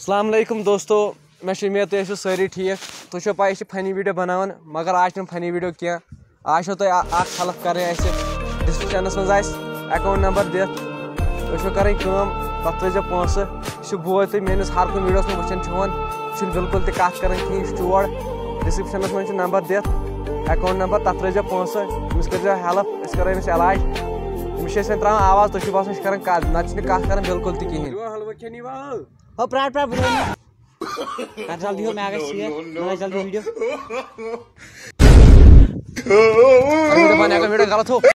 अस्सलाम वालेकुम दोस्तों, मैं उम्मीद तुम सारी ठीक। तुम पाई फनी वीडियो बनान मगर आज फनी वीडियो क्या। आज तुम हेल्प कर डिस्क्रिप्शन मज अकाउंट नंबर दिख कर तथ त्रो पोस बोय तुम मेस हर कुछ वीडियोस में वुचान बिल्कुल तथ कर चोर डिस्क्रिप्शन मज नंबर दिख अकाउंट नंबर तथ त्रो पोस अमिस कर हेल्प कर इलाज अमिस त्रा आवाज तुम बसान कर नत बिल्कुल तहन हो प्राट कर जल्दी हो मैं जल्दी वीडियो वीडियो गलत हो।